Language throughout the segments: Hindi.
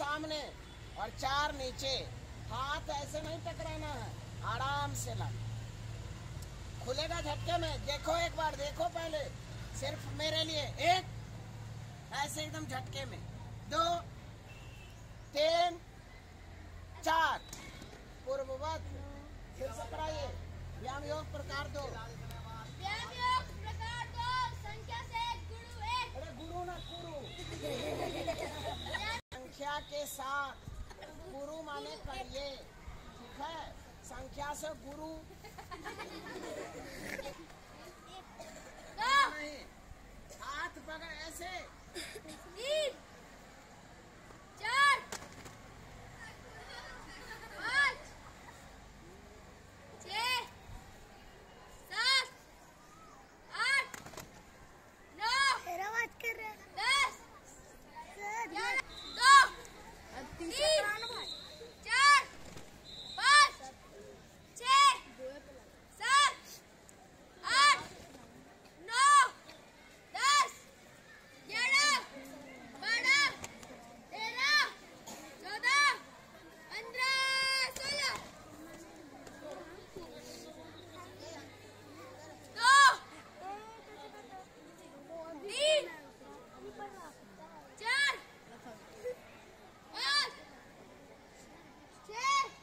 सामने और 4 नीचे। हाथ ऐसे नहीं टकराना है, आराम से लाना। खुलेगा झटके में। देखो एक बार, देखो पहले, सिर्फ मेरे लिए। 1, ऐसे एकदम झटके में। 2, 3, 4, पूर्ववत। फिर से कराइए। व्यायाम योग प्रकार 2। व्यायाम योग प्रकार 2, संख्या से गुरु 1। अरे गुरु ना गुरु। संख्या के साथ गुरु माने करिए, ठीक है। संख्या से गुरु नहीं। हाथ पकड़ ऐसे। 3, 4, 5, 6, 7, 8, 9, मेरा बात कर रहे हैं 10, सर। 11, 2, 3, 4, 5, 6, 7, 8, 9, 10, 11, 12, 13, 14, 15, 16, 2, 3, 4, 5, 6,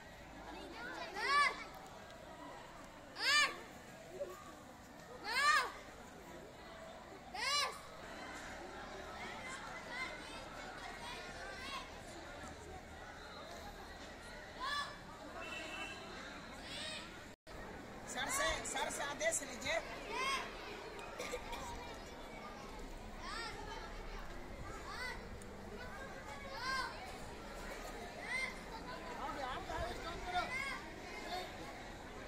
7, 8, 9, 10। सर से आदेश लीजिए।